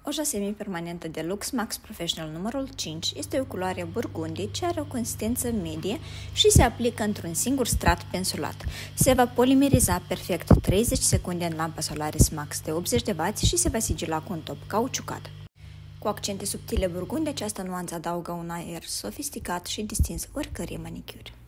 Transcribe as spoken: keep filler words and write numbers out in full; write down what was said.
Oja semi-permanentă de Lux Max Professional numărul cinci este o culoare burgundie ce are o consistență medie și se aplică într-un singur strat pensulat. Se va polimeriza perfect treizeci secunde în lampa Solaris Max de optzeci de wați și se va sigila cu un top cauciucat. Cu accente subtile burgunde, această nuanță adaugă un aer sofisticat și distins oricărei manicuri.